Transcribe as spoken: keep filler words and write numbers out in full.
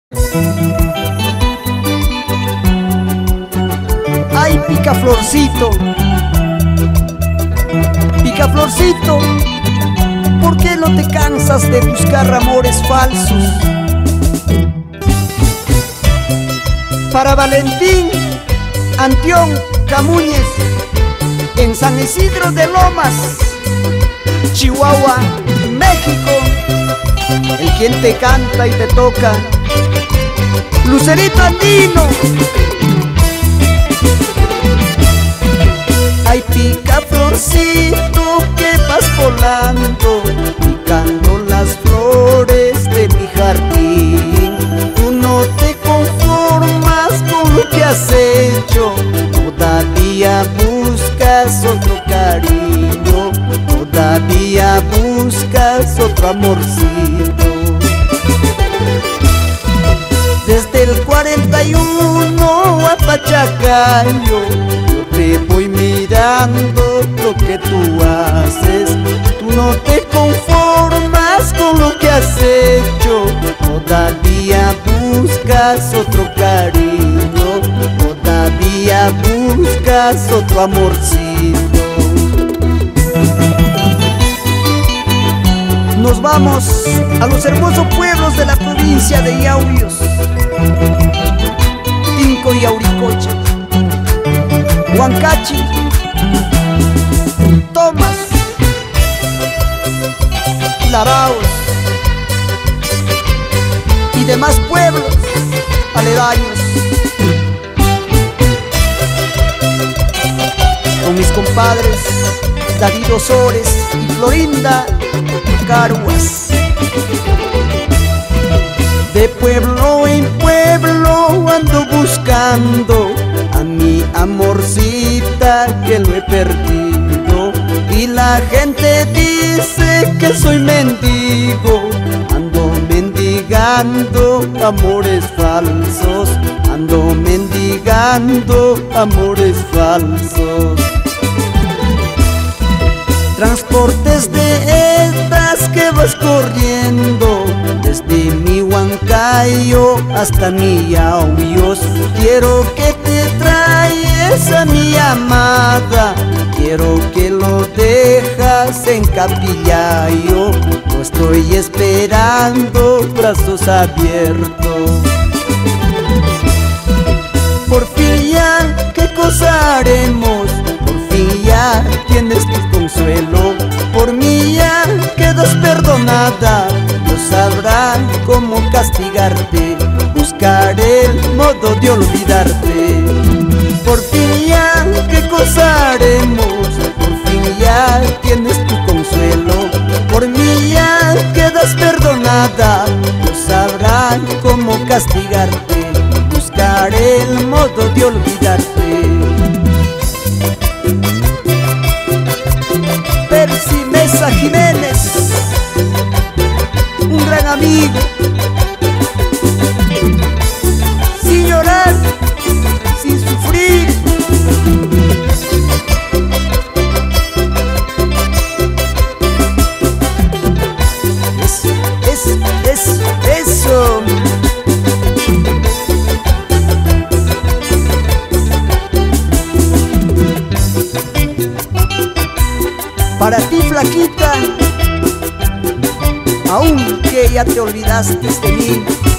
Ay, picaflorcito, picaflorcito, ¿por qué no te cansas de buscar amores falsos? Para Valentín Antión Camuñez, en San Isidro de Lomas, Chihuahua, México, el quien te canta y te toca, Lucerito Andino. Ay, picaflorcito, que vas volando, picando las flores de mi jardín. Tú no te conformas con lo que has hecho, todavía buscas otro cariño, todavía buscas otro amorcito. Desde el cuarenta y uno a Pachacayo, yo te voy mirando lo que tú haces. Tú no te conformas con lo que has hecho, todavía buscas otro cariño, todavía buscas otro amorcito. Nos vamos a los hermosos pueblos de la provincia de Yauyos, Tinco y Auricocha, Huancachi, Tomas, Laraos y demás pueblos aledaños, con mis compadres David Osores y Florinda Caruas. De pueblo en pueblo ando buscando a mi amorcita que lo he perdido, y la gente dice que soy mendigo. Ando mendigando amores falsos, ando mendigando amores falsos. Transportes de estas que vas corriendo desde mi Huancayo hasta mi Yauyos. Quiero que te traes a mi amada, quiero que lo dejas en Capillayo. No estoy esperando brazos abiertos. Por fin ya, ¿qué cosa haremos? Por fin ya tienes tu consuelo. Por mí ya quedas perdonada. Dios sabrá cómo castigarte, buscaré el modo de olvidarte. Por fin ya, ¿qué cosa haremos? Por fin ya tienes tu consuelo. Por mí ya quedas perdonada. Dios sabrá cómo castigarte, buscaré el modo de olvidarte. Percy Mesa Jiménez, un gran amigo, sin llorar, sin sufrir. Eso, eso, eso, eso. Para ti, flaquita, aunque ya te olvidaste de mí,